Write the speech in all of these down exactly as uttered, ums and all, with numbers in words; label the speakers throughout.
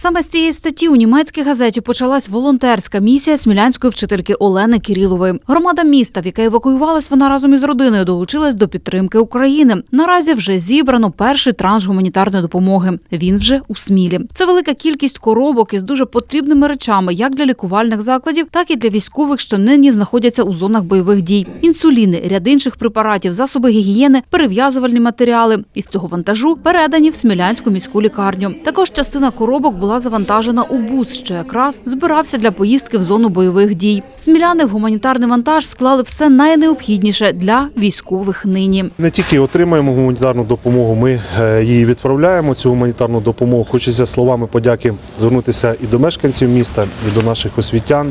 Speaker 1: Саме з цієї статті у німецькій газеті почалась волонтерська місія смілянської вчительки Олени Кирилової. Громада міста, в яке евакуювалась вона разом із родиною, долучилась до підтримки України. Наразі вже зібрано перший транш гуманітарної допомоги. Він вже у Смілі. Це велика кількість коробок із дуже потрібними речами як для лікувальних закладів, так і для військових, що нині знаходяться у зонах бойових дій. Інсуліни, ряд інших препаратів, засоби гігієни, перев'язувальні матеріали. Із цього вантажу передані в Смілянську міську лікарню. Також частина коробок була завантажена у бус, що якраз збирався для поїздки в зону бойових дій. Сміляни в гуманітарний вантаж склали все найнеобхідніше для військових нині.
Speaker 2: Не тільки отримаємо гуманітарну допомогу, ми її відправляємо, цю гуманітарну допомогу. Хочеться словами подяки звернутися і до мешканців міста, і до наших освітян,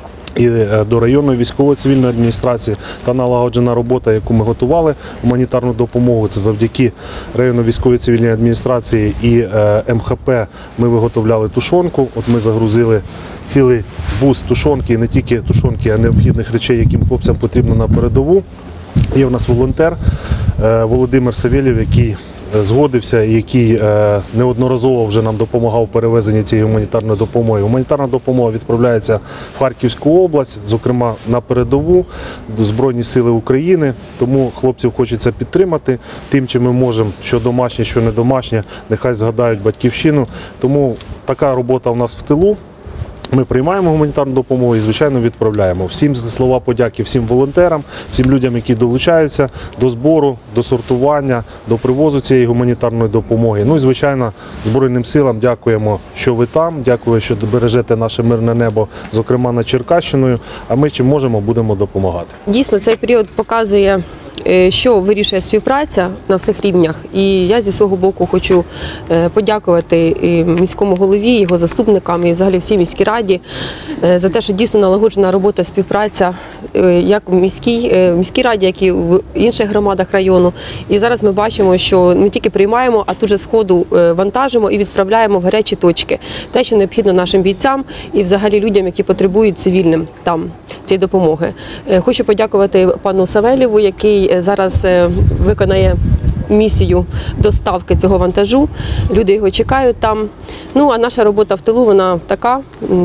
Speaker 2: і до районної військово-цивільної адміністрації. Та налагоджена робота, яку ми готували, гуманітарну допомогу, це завдяки районної військово-цивільній адміністрації і ем ха пе ми виготовляли тушонку. От ми загрузили цілий бус тушонки, і не тільки тушонки, а необхідних речей, яким хлопцям потрібно на передову. Є в нас волонтер Володимир Савєлєв, який згодився, який неодноразово вже нам допомагав у перевезенні цієї гуманітарної допомоги. Гуманітарна допомога відправляється в Харківську область, зокрема на передову, до Збройні сили України. Тому хлопців хочеться підтримати тим, чим ми можемо, що домашнє, що не домашнє, нехай згадають батьківщину. Тому така робота у нас в тилу. Ми приймаємо гуманітарну допомогу і, звичайно, відправляємо. Всім слова подяки всім волонтерам, всім людям, які долучаються до збору, до сортування, до привозу цієї гуманітарної допомоги. Ну і, звичайно, Збройним силам дякуємо, що ви там, дякую, що бережете наше мирне небо, зокрема над Черкащиною, а ми чим можемо, будемо допомагати.
Speaker 3: Дійсно, цей період показує, що вирішує співпраця на всіх рівнях. І я зі свого боку хочу подякувати міському голові, його заступникам і взагалі всій міській раді за те, що дійсно налагоджена робота, співпраця як в міській, в міській раді, як і в інших громадах району. І зараз ми бачимо, що не тільки приймаємо, а тут же з ходу вантажимо і відправляємо в гарячі точки. Те, що необхідно нашим бійцям і взагалі людям, які потребують цивільним там цієї допомоги. Хочу подякувати пану Савєлєву, який зараз виконає місію доставки цього вантажу. Люди його чекають там. Ну, а наша робота в тилу, вона така,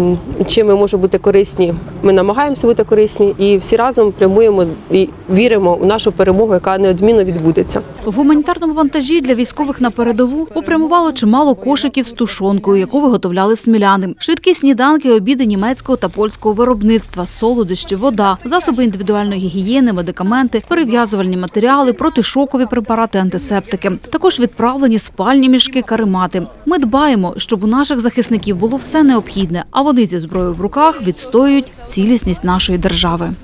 Speaker 3: чим ми можемо бути корисні, ми намагаємося бути корисні і всі разом прямуємо і віримо в нашу перемогу, яка неодмінно відбудеться.
Speaker 1: В гуманітарному вантажі для військових на передову попрямувало чимало кошиків з тушонкою, яку виготовляли сміляни. Швидкі сніданки, обіди німецького та польського виробництва, солодощі, вода, засоби індивідуальної гігієни, медикаменти, перев'язувальні матеріали, протишокові препарати, антисептики. Також відправлені спальні мішки, каремати. Ми дбаємо, щоб у наших захисників було все необхідне, а вони зі зброєю в руках відстоюють цілісність нашої держави.